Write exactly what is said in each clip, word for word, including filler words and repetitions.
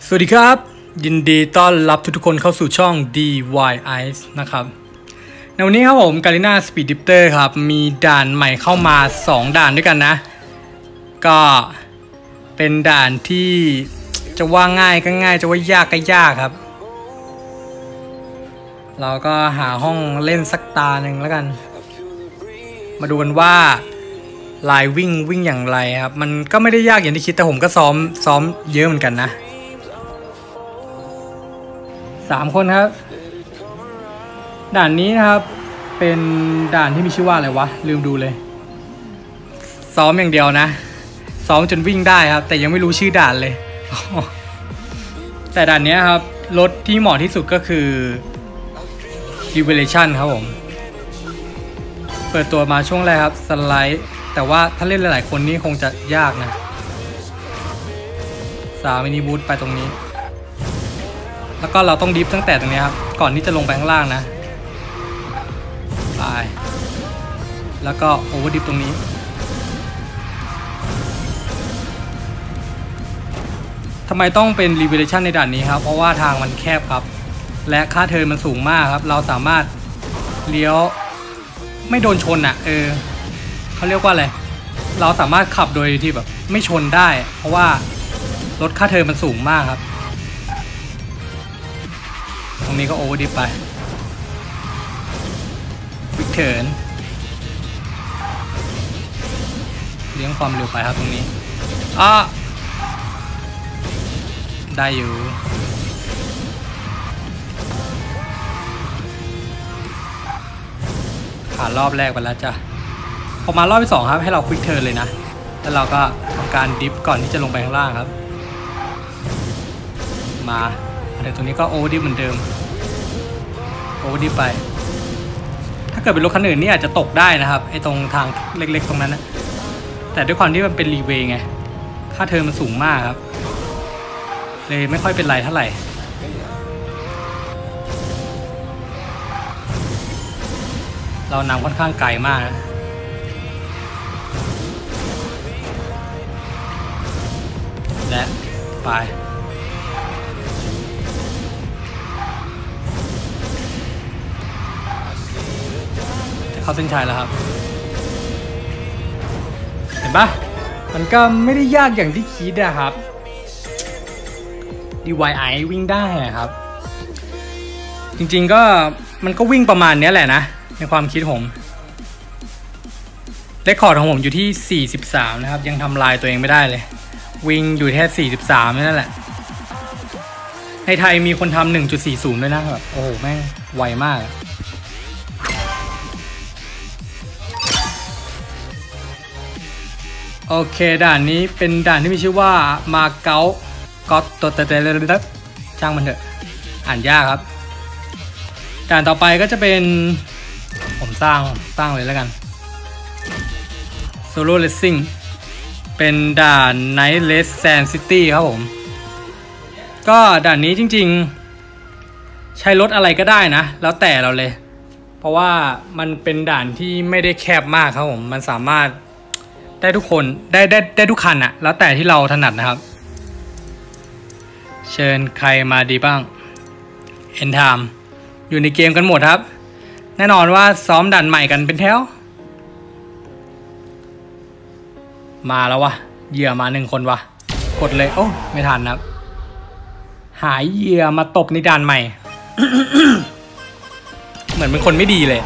สวัสดีครับยินดีต้อนรับทุกๆคนเข้าสู่ช่อง ดี วาย Ice นะครับในวันนี้ครับผมกาลิน่าสปีดดิปเตอร์ครับมีด่านใหม่เข้ามาสองด่านด้วยกันนะก็เป็นด่านที่จะว่าง่ายก็ง่ายจะว่ายากก็ยากครับเราก็หาห้องเล่นสักตาหนึ่งแล้วกันมาดูกันว่าลายวิ่งวิ่งอย่างไรครับมันก็ไม่ได้ยากอย่างที่คิดแต่ผมก็ซ้อมซ้อมเยอะเหมือนกันนะสามคนครับด่านนี้นะครับเป็นด่านที่มีชื่อว่าอะไรวะลืมดูเลยซ้อมอย่างเดียวนะซ้อมจนวิ่งได้ครับแต่ยังไม่รู้ชื่อด่านเลย แต่ด่านนี้ครับรถที่เหมาะที่สุดก็คือ Revelation ครับผมเปิดตัวมาช่วงแรกครับสไลด์แต่ว่าถ้าเล่นหลายๆคนนี่คงจะยากนะสามมินิบูทไปตรงนี้แล้วก็เราต้องดิฟตั้งแต่ตรงนี้ครับก่อนที่จะลงไปข้างล่างนะไปแล้วก็โอเวอร์ดิฟตรงนี้ทำไมต้องเป็น Revelation ในด่านนี้ครับเพราะว่าทางมันแคบครับและค่าเทิร์นมันสูงมากครับเราสามารถเลี้ยวไม่โดนชนอ่ะเออเขาเรียกว่าอะไรเราสามารถขับโดยที่แบบไม่ชนได้เพราะว่ารถค่าเทิร์นมันสูงมากครับตรงนี้ก็โอเวอร์ดิฟไปวิกเทิร์นเลี้ยงความเร็วไปครับตรงนี้อ่ะได้อยู่ผ่านรอบแรกไปแล้วจ้ะพอมารอบที่สองครับให้เราควิกเทิร์นเลยนะแล้วเราก็ทำการดิฟก่อนที่จะลงไปข้างล่างครับมาแต่ตรงนี้ก็โอเวอร์ดิฟเหมือนเดิมโอเวอร์ดิฟไปถ้าเกิดเป็นรถคันอื่นนี่อาจจะตกได้นะครับไอ้ตรงทางเล็กๆตรงนั้นนะแต่ด้วยความที่มันเป็นรีเวย์ไงค่าเทอมมันสูงมากครับเลยไม่ค่อยเป็นไรเท่าไหร่เรานำค่อนข้างไกลมากนะและไปเข้าเส้นชัยแล้วครับเห็นปะมันก็ไม่ได้ยากอย่างที่คิดนะครับ ดี วาย Ice วิ่งได้ครับจริงๆก็มันก็วิ่งประมาณนี้แหละนะในความคิดผมเรคคอร์ดของผมอยู่ที่สี่สิบสามนะครับยังทำลายตัวเองไม่ได้เลยวิ่งอยู่แค่สี่สิบสามนั่นแหละในไทยมีคนทำ หนึ่งจุดสี่ศูนย์ ด้วยนะแบบโอ้โหแม่งไวมากโอเคด่านนี้เป็นด่านที่มีชื่อว่ามาเก๊าก็ตัวเตเลเลช่างมันเถอะอ่านยากครับด่านต่อไปก็จะเป็นผมสร้างสร้างเลยแล้วกันโซโล่เลสซิ่งเป็นด่านไนท์เลสแซนซิตี้ครับผมก็ด่านนี้จริงๆใช้รถอะไรก็ได้นะแล้วแต่เราเลยเพราะว่ามันเป็นด่านที่ไม่ได้แคบมากครับผมมันสามารถได้ทุกคนได้ได้ได้ทุกคันอะแล้วแต่ที่เราถนัดนะครับเชิญใครมาดีบ้างเอ็นไทม์อยู่ในเกมกันหมดครับแน่นอนว่าซ้อมด่านใหม่กันเป็นแถวมาแล้ววะเหยื่อมาหนึ่งคนวะกดเลยโอ้ไม่ทันครับหายเหยื่อมาตบในด่านใหม่ เหมือนเป็นคนไม่ดีเลย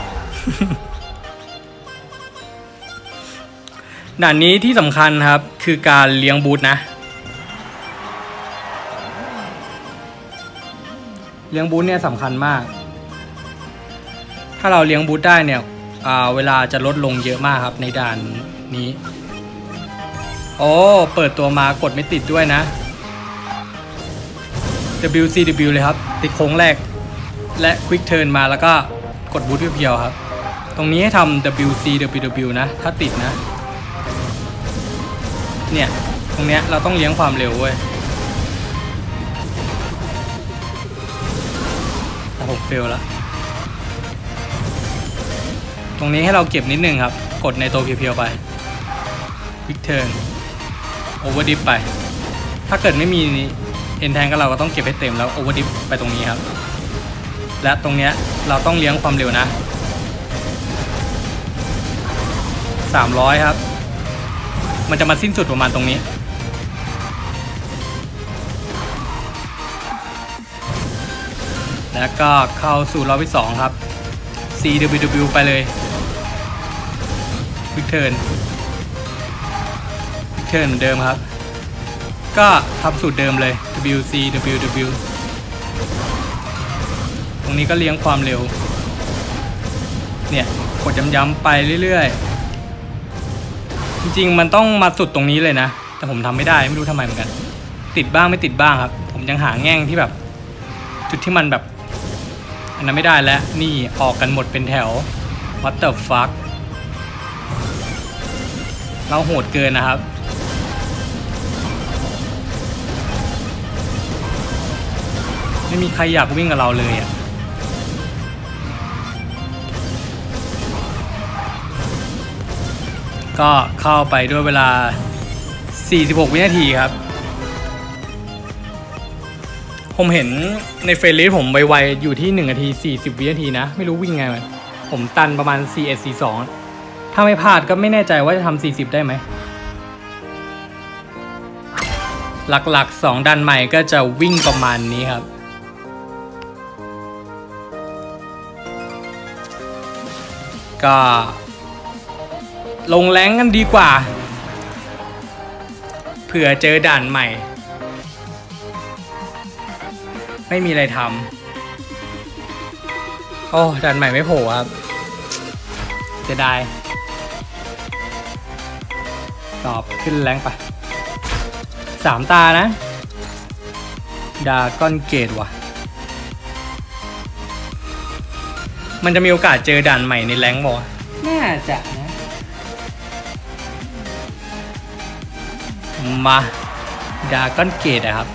ด่านนี้ที่สำคัญครับคือการเลี้ยงบูทนะเลี้ยงบูทเนี่ยสำคัญมากถ้าเราเลี้ยงบูทได้เนี่ยเวลาจะลดลงเยอะมากครับในด่านนี้โอ้เปิดตัวมากดไม่ติดด้วยนะ ดับเบิลยู ซี ดับเบิลยู เลยครับติดโค้งแรกและควิกเทิร์นมาแล้วก็กดบูทเพียวๆครับตรงนี้ให้ทำ ดับเบิลยู ซี ดับเบิลยู ดับเบิลยู นะถ้าติดนะเนี่ยตรงเนี้ยเราต้องเลี้ยงความเร็วเว้ยแต่ผมเฟลแล้วตรงนี้ให้เราเก็บนิดนึงครับกดในตัวเพียวๆไปควิกเทิร์นโอเวอร์ดิฟไปถ้าเกิดไม่มีเอ็นแทงก็เราก็ต้องเก็บให้เต็มแล้วโอเวอร์ดิฟไปตรงนี้ครับและตรงเนี้ยเราต้องเลี้ยงความเร็วนะสามร้อยครับมันจะมาสิ้นสุดประมาณตรงนี้แล้วก็เข้าสู่รอบที่สองครับ ซี ดับเบิลยู ดับเบิลยู ไปเลยพิกเทิร์นพิกเทิร์นเหมือนเดิมครับก็ทำสูตรเดิมเลย ดับเบิลยู ซี ดับเบิลยู ดับเบิลยู ตรงนี้ก็เลี้ยงความเร็วเนี่ยกดย้ำๆไปเรื่อยๆจริงๆมันต้องมาสุดตรงนี้เลยนะแต่ผมทำไม่ได้ไม่รู้ทำไมเหมือนกันติดบ้างไม่ติดบ้างครับผมยังหาแง่งที่แบบจุดที่มันแบบอันนั้นไม่ได้แล้วนี่ออกกันหมดเป็นแถว what the fuck เราโหดเกินนะครับไม่มีใครอยากวิ่งกับเราเลยอ่ะก็เข้าไปด้วยเวลาสี่สิบหกวินาทีครับผมเห็นในเฟรนลิสผมไวๆอยู่ที่หนึ่งนาทีสี่สิบวินาทีนะไม่รู้วิ่งไงมันผมตันประมาณสี่สิบเอ็ด สี่สิบสองถ้าไม่พลาดก็ไม่แน่ใจว่าจะทำสี่สิบได้ไหมหลักๆสองดันใหม่ก็จะวิ่งประมาณนี้ครับก็ลงแรงกันดีกว่าเผื่อเจอด่านใหม่ไม่มีอะไรทำโอ้ด่านใหม่ไม่โผล่ครับจะได้สอบขึ้นแรงไปสามตานะดาก้อนเกตว่ะมันจะมีโอกาสเจอด่านใหม่ในแรงบ่น่าจะนะมาดาก้อนเกตอะครับ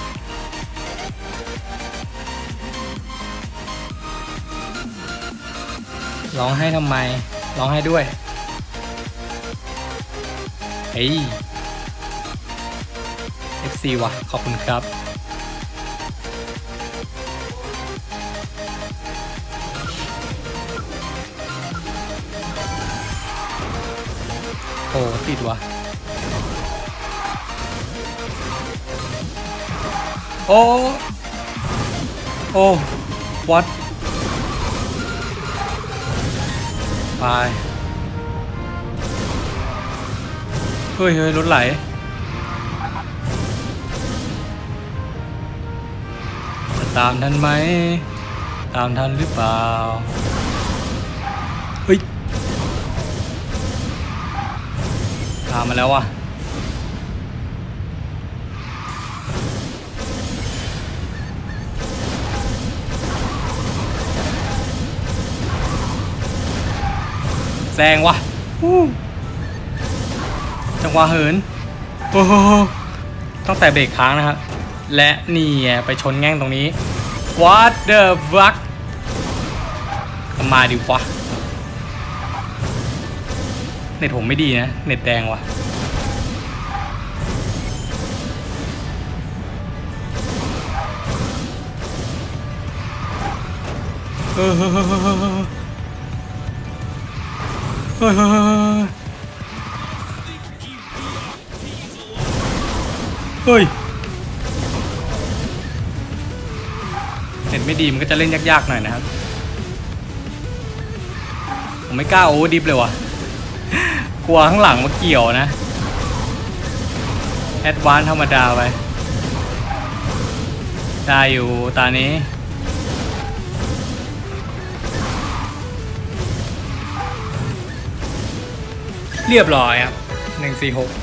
ร้องให้ทำไมร้องให้ด้วยเฮ้ย เอฟ ซี ว่ะขอบคุณครับโอ้ติดว่ะโอ้โอ้ what ไปเฮ้ยเฮ้ยรถไหลจะตามทันไหมตามทันหรือเปล่าเฮ้ยตามมาแล้วว่ะแซงว่ะจังหวะเหินโอ้โหต้องแต่เบรกค้างนะครับและนี่ไปชนแง่งตรงนี้ what the fuck มาดิวะเน็ตผมไม่ดีนะเน็ตแดงว่ะเออเฮ้ยเฮ้ยเฮ้ยเน็ตไม่ดีมันก็จะเล่นยากๆหน่อยนะครับผมไม่กล้าโอเวอร์ดิฟเลยว่ะกลัวข้างหลังมาเกี่ยวนะแอดวานซ์ธรรมดาไปได้อยู่ตานี้เรียบร้อยครับหนึ่งสี่หก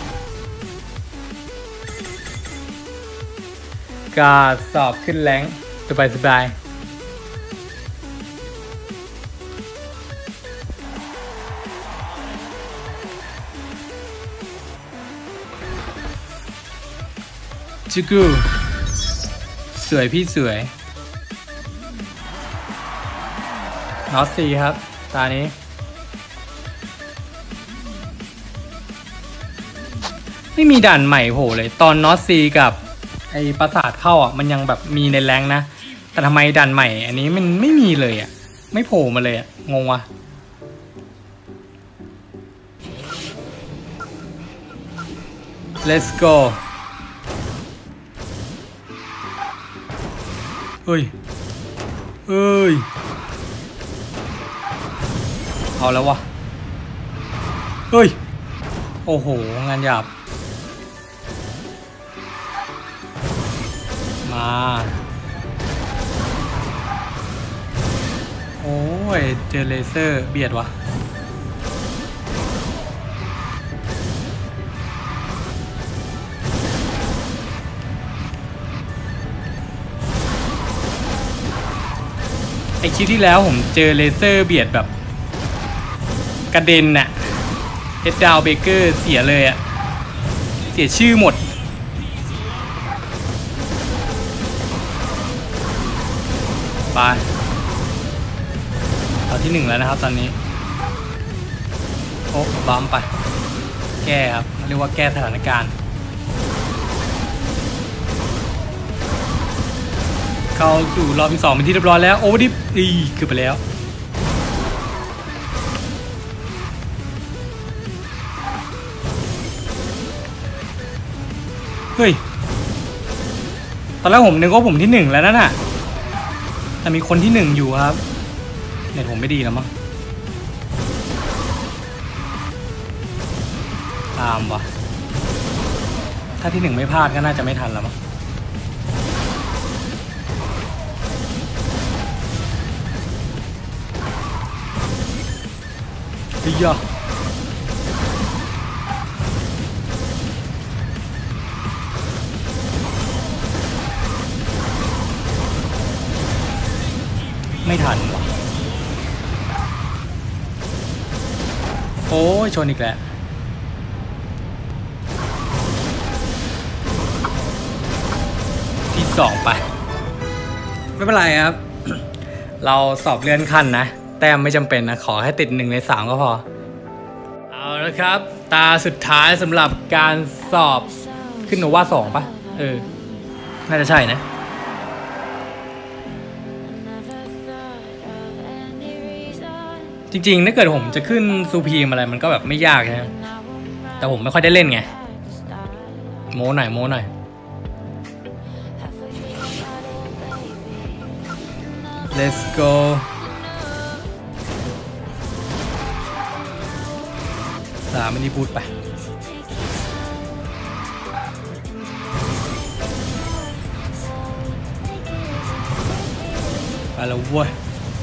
ก็สอบขึ้นแรงสบายสบายจิกูสวยพี่สวยนอตซีครับตานี้ไม่มีด่านใหม่โผล่เลยตอนนอตซีกับไอปราสาทเข้าอ่ะมันยังแบบมีในแรงนะแต่ทำไมด่านใหม่อันนี้มันไม่มีเลยอ่ะไม่โผล่มาเลยอ่ะงงว่ะ let's go เฮ้ยเฮ้ยเอาแล้ววะเฮ้ยโอ้โหงานหยาบมาโอ้ยเจอเลเซอร์เบียดวะไอคลิปที่แล้วผมเจอเลเซอร์เบียดแบบกระเด็นน่ะเฮดดาวเบเกอร์เสียเลยอะเสียชื่อหมดไปเอาที่หนึ่งแล้วนะครับตอนนี้โอ้บัมไปแก้ครับเรียกว่าแก้สถานการณ์เข้าสู่รอบที่สองเป็นที่เรียบร้อยแล้วโอ้ดิอีคือไปแล้วเฮ้ยตอนแรกผมนึกว่าผมที่หนึ่งแล้วนั่นน่ะแต่มีคนที่หนึ่งอยู่ครับเน็ตผมไม่ดีแล้วมั้งตามวะถ้าที่หนึ่งไม่พลาดก็น่าจะไม่ทันแล้วมั้งเฮ้ยยะไม่ทันวะโอ้ยชนอีกแล้วที่สองไปไม่เป็นไรครับ เราสอบเลื่อนขั้นนะแต้มไม่จำเป็นนะขอให้ติดหนึ่งในสามก็พอเอาละครับตาสุดท้ายสำหรับการสอบขึ้นโนวาสองปะเออน่าจะใช่นะจริงๆถ้าเกิดผมจะขึ้นซูพีมอะไรมันก็แบบไม่ยากใช่ไหมแต่ผมไม่ค่อยได้เล่นไงโม้หน่อยโม้หน่อย let's go สามมินิบูทไปไปแล้วเว้ย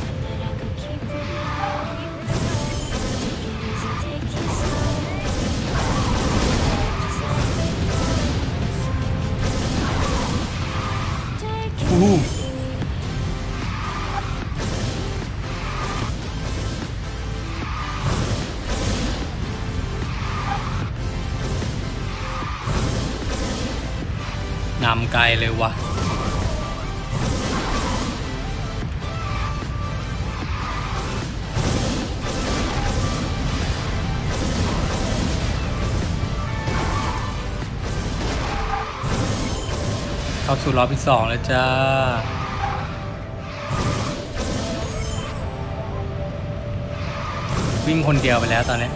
อู้นำไกลเลยวะเข้าสู่รอบที่สองแล้วจ้าวิ่งคนเดียวไปแล้วตอนนี้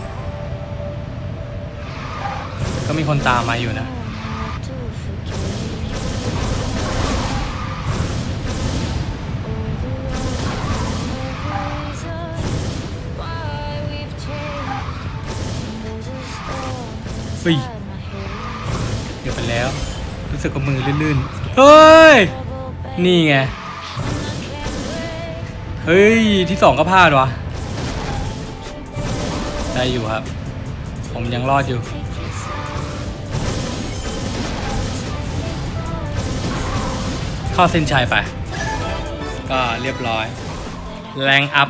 ก็มีคนตามมาอยู่นะเดี๋ยวไปแล้วรู้สึกกับมือลื่นๆเฮ้ยนี่ไงเฮ้ยที่สองก็พลาดวะได้อยู่ครับผมยังรอดอยู่เข้าเส้นชัยไปก็เรียบร้อยแรงอัพ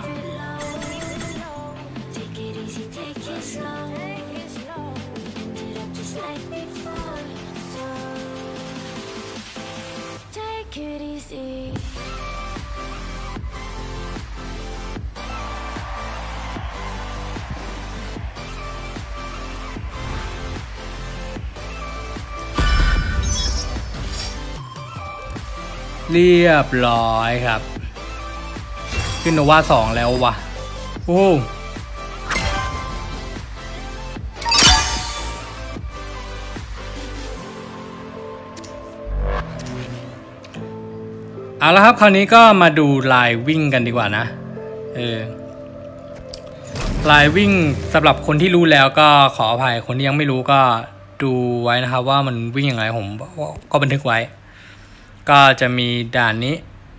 เรียบร้อยครับขึ้นโนวาสองแล้ววะโอ้เอาละครับคราวนี้ก็มาดูลายวิ่งกันดีกว่านะเออลายวิ่งสำหรับคนที่รู้แล้วก็ขออภัยคนที่ยังไม่รู้ก็ดูไว้นะครับว่ามันวิ่งยังไงผมก็บันทึกไว้ก็จะมีด่านนี้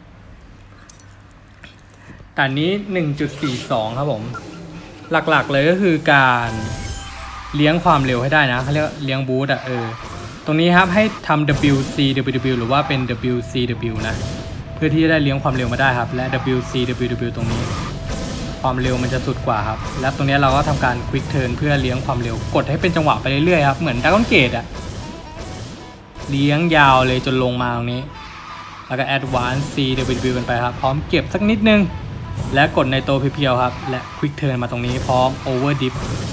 ด่านนี้ หนึ่งจุดสี่สอง ครับผมหลักๆเลยก็คือการเลี้ยงความเร็วให้ได้นะเขาเรียกเลี้ยงบูสต์อ่ะเออตรงนี้ครับให้ทำ ดับเบิลยู ซี ดับเบิลยู ดับเบิลยู หรือว่าเป็น ดับเบิลยู ซี ดับเบิลยู นะเพื่อที่จะได้เลี้ยงความเร็วมาได้ครับและ ดับเบิลยู ซี ดับเบิลยู ดับเบิลยู ตรงนี้ความเร็วมันจะสุดกว่าครับและตรงนี้เราก็ทำการ Quick Turn เพื่อเลี้ยงความเร็วกดให้เป็นจังหวะไปเรื่อยๆครับเหมือนดราก้อนเกตอ่ะเลี้ยงยาวเลยจนลงมาตรงนี้แล้วก็ Advance ซี ดับเบิลยู ดับเบิลยู กันไปครับพร้อมเก็บสักนิดนึงและกดในโตเพียวๆครับและ Quick Turn มาตรงนี้พร้อม Over Dip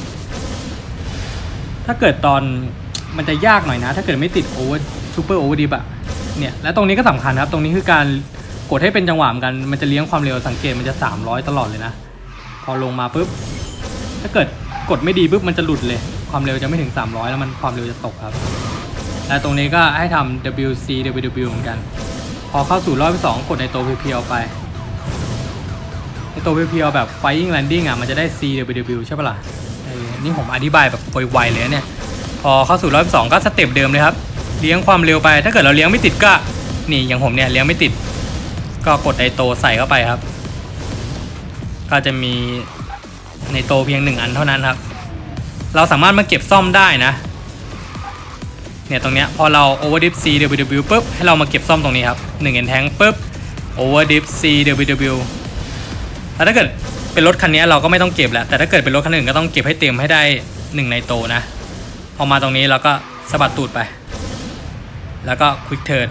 ถ้าเกิดตอนมันจะยากหน่อยนะถ้าเกิดไม่ติด Over Super Over Dip อะเนี่ยและตรงนี้ก็สำคัญครับตรงนี้คือการกดให้เป็นจังหวะเหมือนกันมันจะเลี้ยงความเร็วสังเกตมันจะสามร้อยตลอดเลยนะพอลงมาปุ๊บถ้าเกิดกดไม่ดีปุ๊บมันจะหลุดเลยความเร็วจะไม่ถึงสามร้อยแล้วมันความเร็วจะตกครับและตรงนี้ก็ให้ทำ ดับเบิลยู ซี ดับเบิลยู ดับเบิลยู เหมือนกันพอเข้าสู่รอบที่สองกดในโตเพียวๆไปในโตเพียวๆแบบ Flying Landing อ่ะมันจะได้ C ดับเบิลยู ดับเบิลยู ใช่ปะล่ะนี่ผมอธิบายแบบไวๆเลยเนี่ยพอเข้าสู่รอบที่สองก็สเต็ปเดิมเลยครับเลี้ยงความเร็วไปถ้าเกิดเราเลี้ยงไม่ติดก็นี่อย่างผมเนี่ยเลี้ยงไม่ติดก็กดไอโตใส่เข้าไปครับก็จะมีในโตเพียงหนึ่งอันเท่านั้นครับเราสามารถมาเก็บซ่อมได้นะเนี่ยตรงเนี้ยพอเรา Overdip C ดับเบิลยู ดับเบิลยู ปุ๊บให้เรามาเก็บซ่อมตรงนี้ครับหนึ่ง Entank ปุ๊บ Overdip C ดับเบิลยู ดับเบิลยู แล้วถ้าเกิดเป็นรถคันนี้เราก็ไม่ต้องเก็บแล้วแต่ถ้าเกิดเป็นรถคันอื่นก็ต้องเก็บให้เต็มให้ได้หนึ่งในโตนะพอมาตรงนี้เราก็สะบัดตูดไปแล้วก็ Quick Turn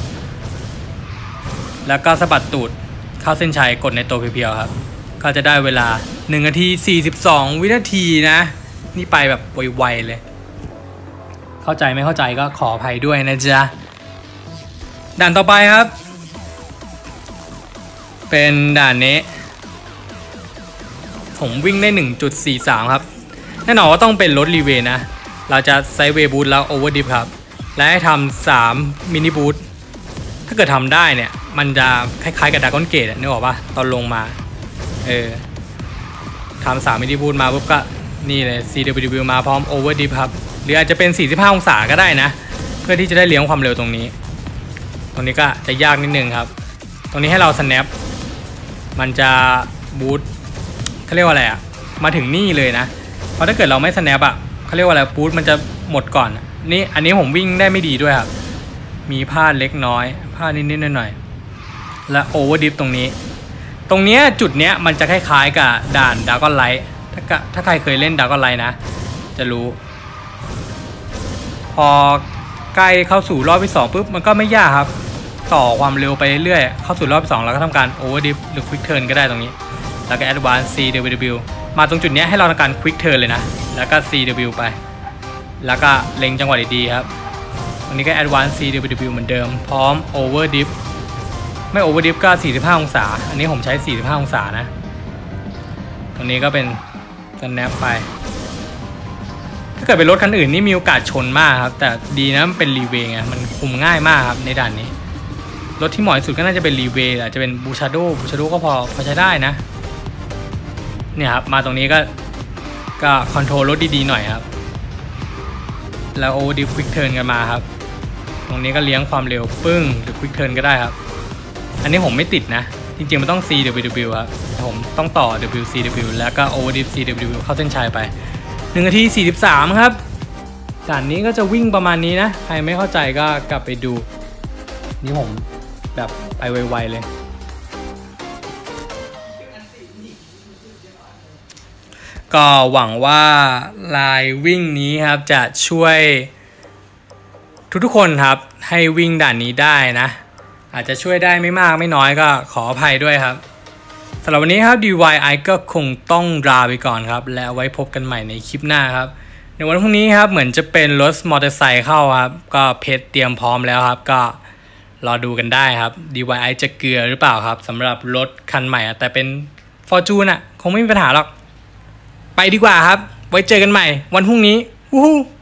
แล้วก็สะบัดตูดเข้าเส้นชัยกดในโตเพียวๆครับก็จะได้เวลาหนึ่งนาทีสี่สิบสองวินาทีนะนี่ไปแบบไวๆเลยเข้าใจไม่เข้าใจก็ขออภัยด้วยนะจ๊ะด่านต่อไปครับเป็นด่านนี้ผมวิ่งได้ หนึ่งจุดสี่สาม ครับแน่นอนว่าต้องเป็นรถรีเวย์นะเราจะไซด์เวย์บูทแล้วโอเวอร์ดิฟครับและให้ทำสามมินิบูทถ้าเกิดทำได้เนี่ยมันจะคล้ายๆกับดราก้อนเกตนึกออกปะตอนลงมาเออทำสามมินิบูทมาปุ๊บก็นี่เลย ซี ดับเบิลยู ดับเบิลยู มาพร้อมโอเวอร์ดิฟครับหรืออาจจะเป็นสี่สิบห้าองศาก็ได้นะเพื่อที่จะได้เลี้ยงความเร็วตรงนี้ตรงนี้ก็จะยากนิดนึงครับตรงนี้ให้เรา snap มันจะบูทเขาเรียกว่าอะไรอะมาถึงนี่เลยนะเพราะถ้าเกิดเราไม่ snap อะเขาเรียกว่าอะไรบูทมันจะหมดก่อนนี่อันนี้ผมวิ่งได้ไม่ดีด้วยครับมีพลาดเล็กน้อยพลาดนิดๆหน่อยๆและโอเวอร์ดิฟตรงนี้ตรงเนี้ยจุดเนี้ยมันจะคล้ายๆกับด่านดราก้อนไลท์ถ้าถ้าใครเคยเล่นดราก้อนไลท์นะจะรู้พอใกล้เข้าสู่รอบที่สองปุ๊บมันก็ไม่ยากครับต่อความเร็วไปเรื่อยๆเข้าสู่รอบที่สองแล้วก็ทำการโอเวอร์ดิฟหรือ Quick Turn ก็ได้ตรงนี้แล้วก็ Advance C ดับเบิลยู ดับเบิลยู มาตรงจุดนี้ให้เราทำการ Quick Turn เลยนะแล้วก็ C ดับเบิลยู ไปแล้วก็เล็งจังหวะดีๆครับตรงนี้ก็ Advance C ดับเบิลยู ดับเบิลยู เหมือนเดิมพร้อม Over Dip ไม่ Over Dip ก็สี่สิบห้าองศาอันนี้ผมใช้สี่สิบห้าองศานะตรงนี้ก็เป็น snap ไปถ้าเกิดเป็นรถคันอื่นนี่มีโอกาสชนมากครับแต่ดีนะมันเป็นรีเวย์ไงมันคุมง่ายมากครับในด่านนี้รถที่เหมาะที่สุดก็น่าจะเป็นรีเวย์อาจจะเป็นบูชาโดบูชาโดก็พอพอใช้ได้นะเนี่ยครับมาตรงนี้ก็ก็คอนโทรลรถดีๆหน่อยครับแล้วโอเวอร์ดิฟ Quick Turn กันมาครับตรงนี้ก็เลี้ยงความเร็วปึ้งหรือ Quick Turn ก็ได้ครับอันนี้ผมไม่ติดนะจริงๆมันต้อง C ดับเบิลยู ดับเบิลยู ครับผมต้องต่อ ดับเบิลยู ซี ดับเบิลยู แล้วก็ Overdip C ดับเบิลยู เข้าเส้นชัยไปหนึ่งนาทีสี่สิบสามครับด่านนี้ก็จะวิ่งประมาณนี้นะใครไม่เข้าใจก็กลับไปดูนี่ผมแบบไปไวๆเลยก็หวังว่าลายวิ่งนี้ครับจะช่วยทุกๆคนครับให้วิ่งด่านนี้ได้นะอาจจะช่วยได้ไม่มากไม่น้อยก็ขออภัยด้วยครับสำหรับวันนี้ครับ ดี วาย ไอ ก็คงต้องลาไปก่อนครับและไว้พบกันใหม่ในคลิปหน้าครับในวันพรุ่งนี้ครับเหมือนจะเป็นรถมอเตอร์ไซค์เข้าครับก็เพจเตรียมพร้อมแล้วครับก็รอดูกันได้ครับ ดี วาย ไอ จะเกลือหรือเปล่าครับสำหรับรถคันใหม่แต่เป็น Fortune อ่ะคงไม่มีปัญหาหรอกไปดีกว่าครับไว้เจอกันใหม่วันพรุ่งนี้วู้ฮู้